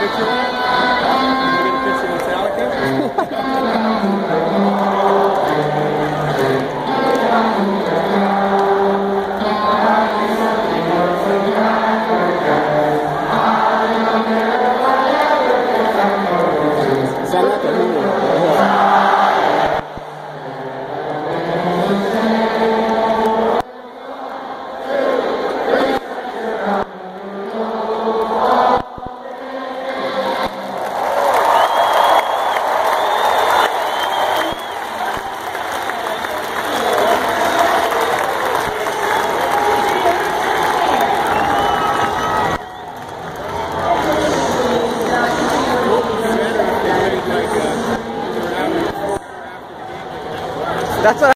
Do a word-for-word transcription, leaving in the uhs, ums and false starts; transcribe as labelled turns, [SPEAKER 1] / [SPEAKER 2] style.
[SPEAKER 1] picture of that? Can we get a picture of Metallica?
[SPEAKER 2] Is that not the movie? That's what